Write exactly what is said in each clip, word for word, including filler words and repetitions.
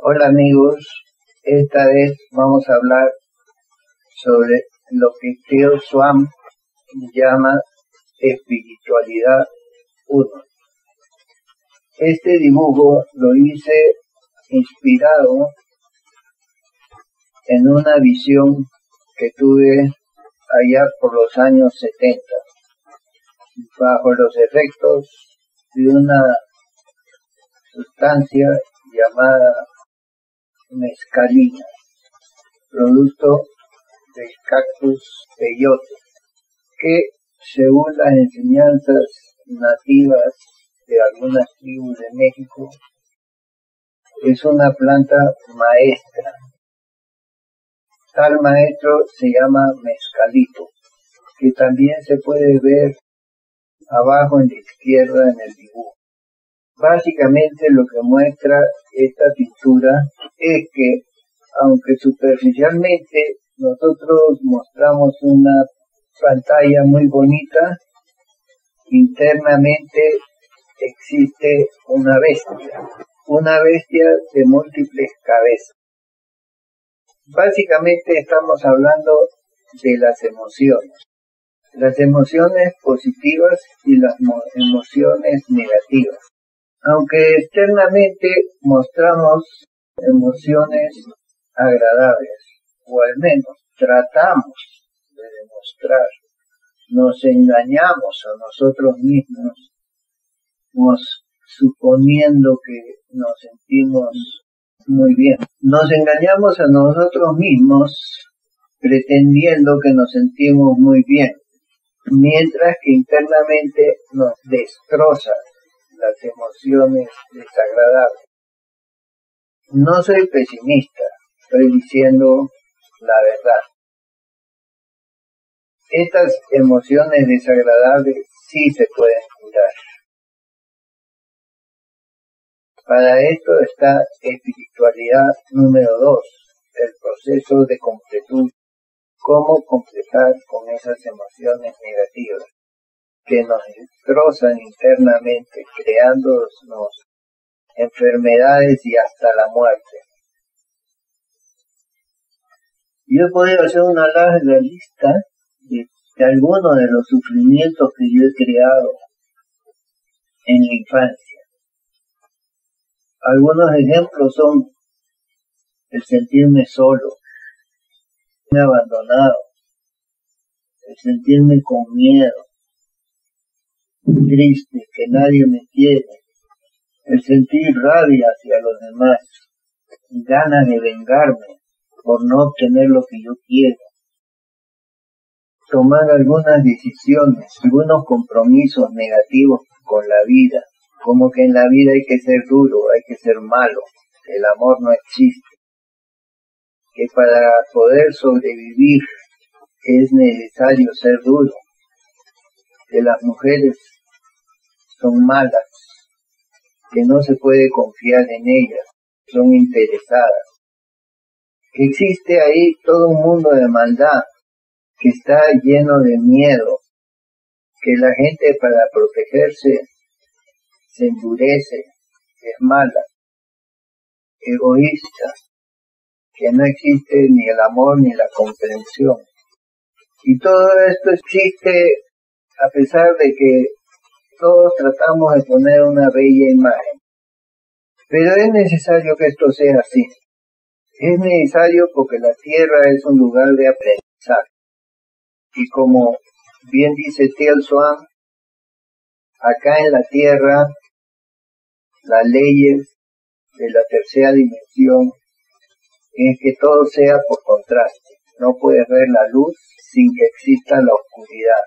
Hola amigos, esta vez vamos a hablar sobre lo que Theo Swan llama espiritualidad uno. Este dibujo lo hice inspirado en una visión que tuve allá por los años setenta, bajo los efectos de una sustancia llamada mescalina, producto del cactus peyote, que según las enseñanzas nativas de algunas tribus de México, es una planta maestra. Tal maestro se llama mezcalito, que también se puede ver abajo en la izquierda en el dibujo. Básicamente lo que muestra esta pintura es que, aunque superficialmente nosotros mostramos una pantalla muy bonita, internamente existe una bestia, una bestia de múltiples cabezas. Básicamente estamos hablando de las emociones, las emociones positivas y las emociones negativas. Aunque externamente mostramos emociones agradables, o al menos tratamos de demostrar, nos engañamos a nosotros mismos, nos suponiendo que nos sentimos muy bien. Nos engañamos a nosotros mismos pretendiendo que nos sentimos muy bien, mientras que internamente nos destroza las emociones desagradables. No soy pesimista, estoy diciendo la verdad. Estas emociones desagradables sí se pueden curar. Para esto está espiritualidad número dos, el proceso de completud. Cómo completar con esas emociones negativas que nos destrozan internamente, creándonos enfermedades y hasta la muerte. Yo he podido hacer una larga lista de, de algunos de los sufrimientos que yo he creado en la infancia. Algunos ejemplos son el sentirme solo, sentirme abandonado, el sentirme con miedo, triste, que nadie me quiere, el sentir rabia hacia los demás, ganas de vengarme por no obtener lo que yo quiero, tomar algunas decisiones, algunos compromisos negativos con la vida, como que en la vida hay que ser duro, hay que ser malo, el amor no existe, que para poder sobrevivir es necesario ser duro, que las mujeres son malas, que no se puede confiar en ellas, son interesadas, que existe ahí todo un mundo de maldad, que está lleno de miedo, que la gente para protegerse se endurece, es mala, egoísta, que no existe ni el amor ni la comprensión. Y todo esto existe a pesar de que todos tratamos de poner una bella imagen. Pero es necesario que esto sea así. Es necesario porque la tierra es un lugar de aprendizaje. Y como bien dice Theo Swan, acá en la tierra, las leyes de la tercera dimensión es que todo sea por contraste. No puedes ver la luz sin que exista la oscuridad.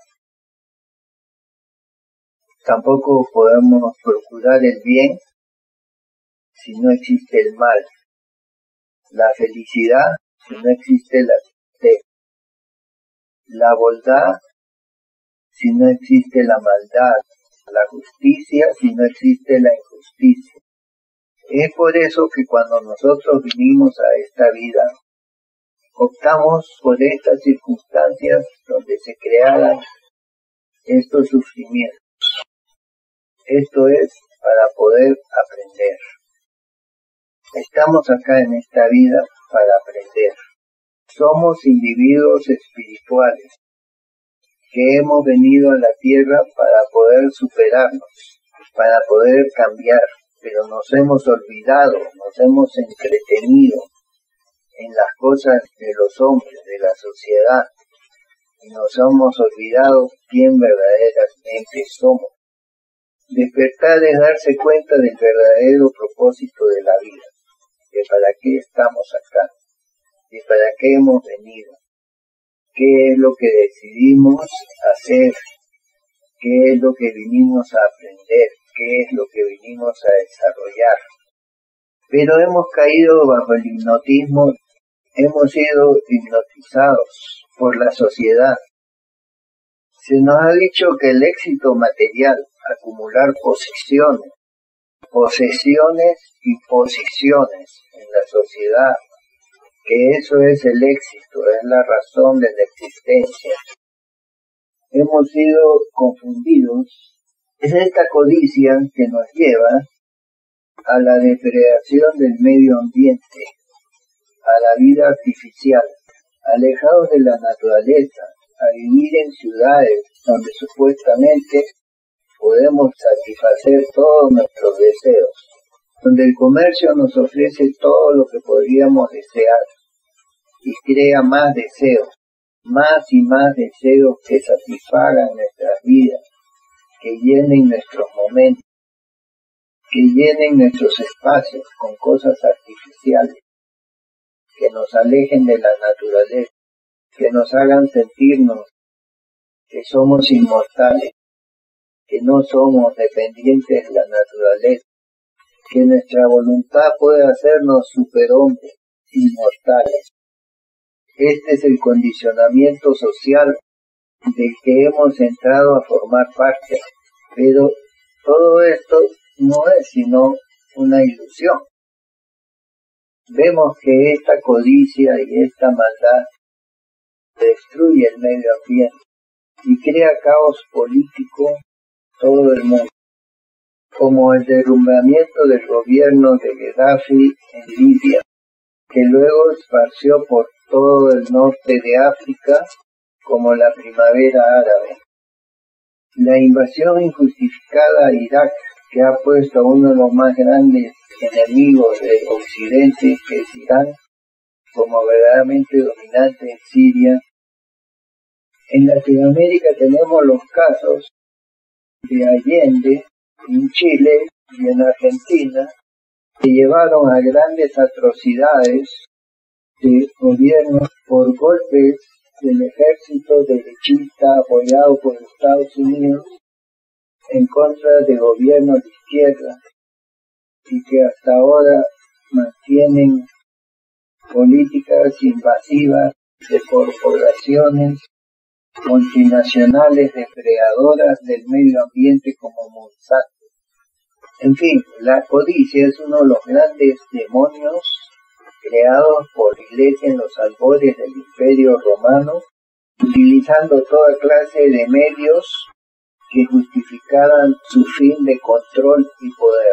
Tampoco podemos procurar el bien si no existe el mal. La felicidad si no existe la tristeza. La bondad si no existe la maldad. La justicia si no existe la injusticia. Es por eso que cuando nosotros vinimos a esta vida, optamos por estas circunstancias donde se crearan estos sufrimientos. Esto es para poder aprender. Estamos acá en esta vida para aprender. Somos individuos espirituales que hemos venido a la tierra para poder superarnos, para poder cambiar, pero nos hemos olvidado, nos hemos entretenido en las cosas de los hombres, de la sociedad, y nos hemos olvidado quién verdaderamente somos. Despertar es darse cuenta del verdadero propósito de la vida, de para qué estamos acá, de para qué hemos venido, qué es lo que decidimos hacer, qué es lo que vinimos a aprender, qué es lo que vinimos a desarrollar. Pero hemos caído bajo el hipnotismo, hemos sido hipnotizados por la sociedad. Se nos ha dicho que el éxito material, acumular posesiones, posesiones y posiciones en la sociedad, que eso es el éxito, es la razón de la existencia. Hemos sido confundidos. Es esta codicia que nos lleva a la depredación del medio ambiente, a la vida artificial, alejados de la naturaleza, a vivir en ciudades donde supuestamente podemos satisfacer todos nuestros deseos, donde el comercio nos ofrece todo lo que podríamos desear y crea más deseos, más y más deseos que satisfagan nuestras vidas, que llenen nuestros momentos, que llenen nuestros espacios con cosas artificiales, que nos alejen de la naturaleza, que nos hagan sentirnos que somos inmortales, que no somos dependientes de la naturaleza, que nuestra voluntad puede hacernos superhombres, inmortales. Este es el condicionamiento social del que hemos entrado a formar parte, pero todo esto no es sino una ilusión. Vemos que esta codicia y esta maldad destruye el medio ambiente y crea caos político en todo el mundo, como el derrumbamiento del gobierno de Gaddafi en Libia, que luego esparció por todo el norte de África como la primavera árabe. La invasión injustificada a Irak, que ha puesto a uno de los más grandes enemigos de Occidente, que es Irán, como verdaderamente dominante en Siria. En Latinoamérica tenemos los casos de Allende en Chile y en Argentina, que llevaron a grandes atrocidades de gobiernos por golpes del ejército derechista apoyado por Estados Unidos en contra de gobiernos de izquierda y que hasta ahora mantienen políticas invasivas de corporaciones multinacionales depredadoras del medio ambiente como Monsanto. En fin, la codicia es uno de los grandes demonios creados por la Iglesia en los albores del Imperio Romano, utilizando toda clase de medios que justificaran su fin de control y poder.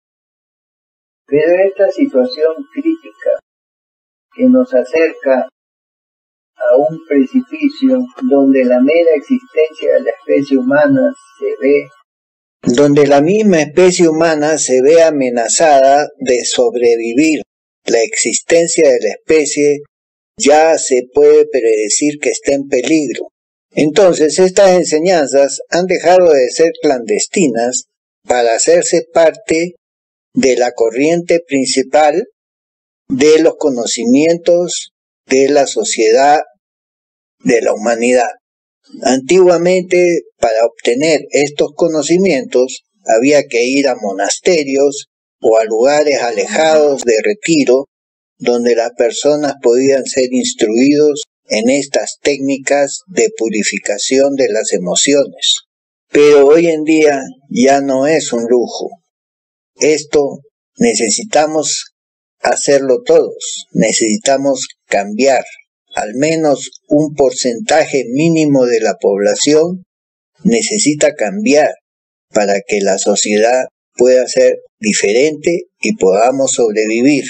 Pero esta situación crítica que nos acerca a un precipicio donde la mera existencia de la especie humana se ve, donde la misma especie humana se ve amenazada de sobrevivir, la existencia de la especie ya se puede predecir que está en peligro. Entonces estas enseñanzas han dejado de ser clandestinas para hacerse parte de la corriente principal de los conocimientos de la sociedad, de la humanidad. Antiguamente, para obtener estos conocimientos, había que ir a monasterios o a lugares alejados de retiro, donde las personas podían ser instruidos en estas técnicas de purificación de las emociones. Pero hoy en día ya no es un lujo. Esto necesitamos hacerlo todos, necesitamos cambiar. Al menos un porcentaje mínimo de la población necesita cambiar para que la sociedad pueda ser diferente y podamos sobrevivir.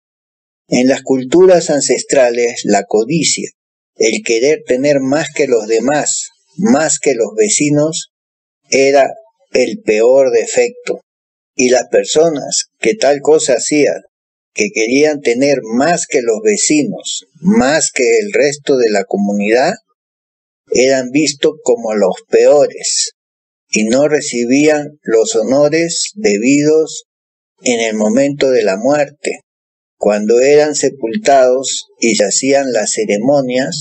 En las culturas ancestrales, la codicia, el querer tener más que los demás, más que los vecinos, era el peor defecto. Y las personas que tal cosa hacían, que querían tener más que los vecinos, más que el resto de la comunidad, eran vistos como los peores y no recibían los honores debidos en el momento de la muerte. Cuando eran sepultados y se hacían las ceremonias,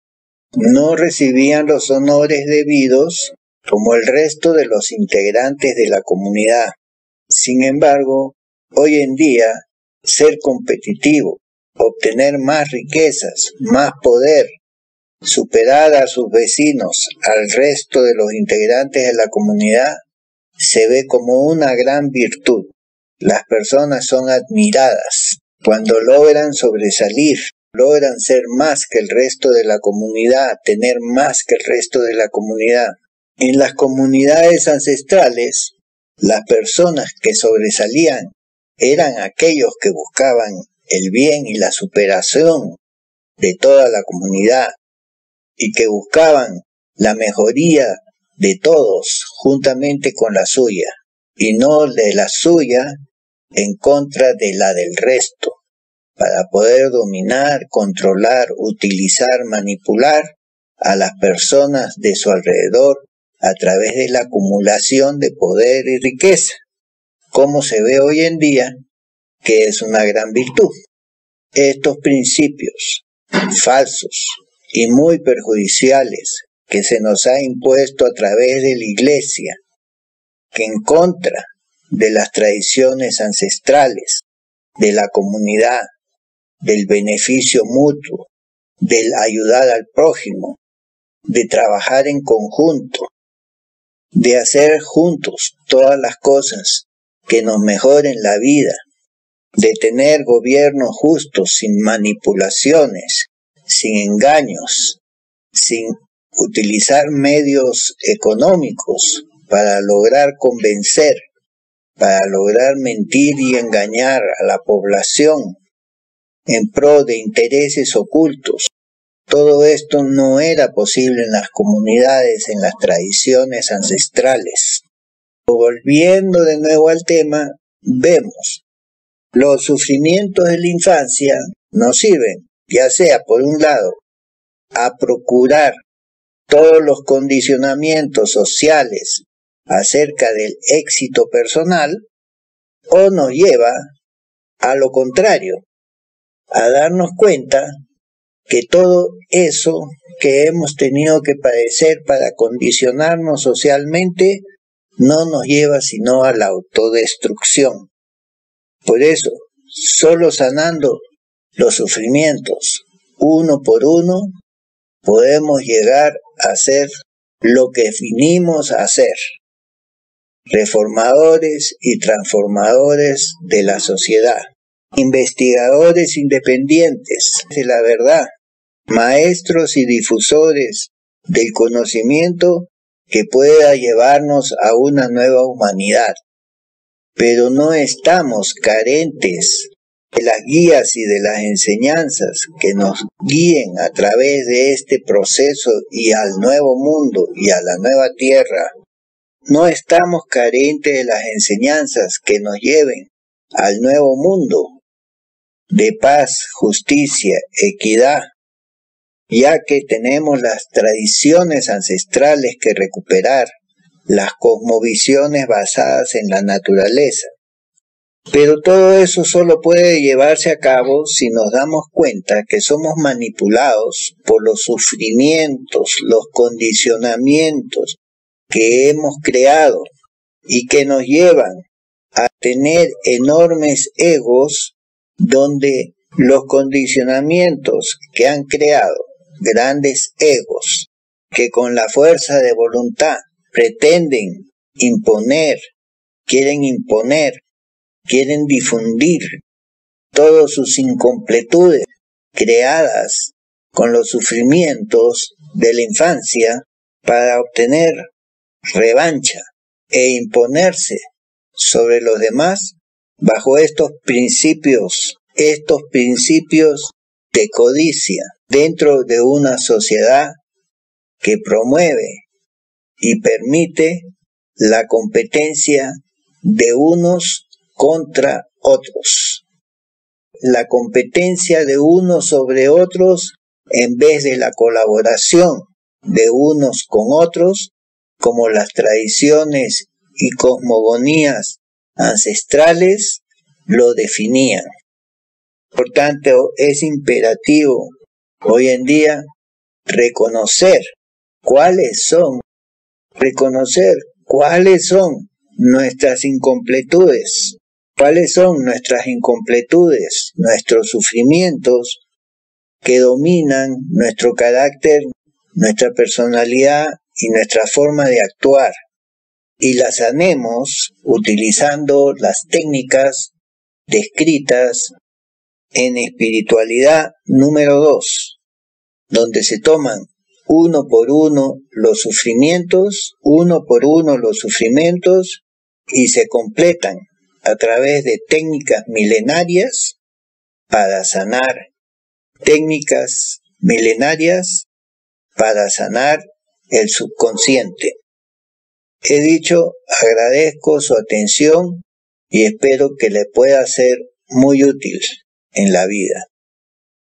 no recibían los honores debidos como el resto de los integrantes de la comunidad. Sin embargo, hoy en día, ser competitivo, obtener más riquezas, más poder, superar a sus vecinos, al resto de los integrantes de la comunidad, se ve como una gran virtud. Las personas son admiradas cuando logran sobresalir, logran ser más que el resto de la comunidad, tener más que el resto de la comunidad. En las comunidades ancestrales, las personas que sobresalían eran aquellos que buscaban el bien y la superación de toda la comunidad y que buscaban la mejoría de todos juntamente con la suya y no de la suya en contra de la del resto, para poder dominar, controlar, utilizar, manipular a las personas de su alrededor a través de la acumulación de poder y riqueza, como se ve hoy en día, que es una gran virtud. Estos principios falsos y muy perjudiciales que se nos ha impuesto a través de la Iglesia, que en contra de las tradiciones ancestrales, de la comunidad, del beneficio mutuo, del ayudar al prójimo, de trabajar en conjunto, de hacer juntos todas las cosas que nos mejoren la vida, de tener gobiernos justos sin manipulaciones, sin engaños, sin utilizar medios económicos para lograr convencer, para lograr mentir y engañar a la población en pro de intereses ocultos. Todo esto no era posible en las comunidades, en las tradiciones ancestrales. Volviendo de nuevo al tema, vemos los sufrimientos de la infancia nos sirven, ya sea por un lado, a procurar todos los condicionamientos sociales acerca del éxito personal, o nos lleva a lo contrario, a darnos cuenta que todo eso que hemos tenido que padecer para condicionarnos socialmente no nos lleva sino a la autodestrucción. Por eso, solo sanando los sufrimientos uno por uno, podemos llegar a ser lo que vinimos a ser, reformadores y transformadores de la sociedad, investigadores independientes de la verdad, maestros y difusores del conocimiento que pueda llevarnos a una nueva humanidad. Pero no estamos carentes de las guías y de las enseñanzas que nos guíen a través de este proceso y al nuevo mundo y a la nueva tierra. No estamos carentes de las enseñanzas que nos lleven al nuevo mundo de paz, justicia, equidad, ya que tenemos las tradiciones ancestrales que recuperar, las cosmovisiones basadas en la naturaleza. Pero todo eso solo puede llevarse a cabo si nos damos cuenta que somos manipulados por los sufrimientos, los condicionamientos que hemos creado y que nos llevan a tener enormes egos donde los condicionamientos que han creado grandes egos que con la fuerza de voluntad pretenden imponer, quieren imponer, quieren difundir todas sus incompletudes creadas con los sufrimientos de la infancia para obtener revancha e imponerse sobre los demás, bajo estos principios, estos principios de codicia dentro de una sociedad que promueve y permite la competencia de unos contra otros. La competencia de unos sobre otros en vez de la colaboración de unos con otros, como las tradiciones y cosmogonías ancestrales lo definían. Por tanto, es imperativo hoy en día reconocer cuáles son, reconocer cuáles son nuestras incompletudes, cuáles son nuestras incompletudes, nuestros sufrimientos que dominan nuestro carácter, nuestra personalidad y nuestra forma de actuar, y las sanemos utilizando las técnicas descritas en espiritualidad número dos, donde se toman uno por uno los sufrimientos, uno por uno los sufrimientos, y se completan a través de técnicas milenarias para sanar, técnicas milenarias para sanar el subconsciente. He dicho, agradezco su atención y espero que le pueda ser muy útil en la vida.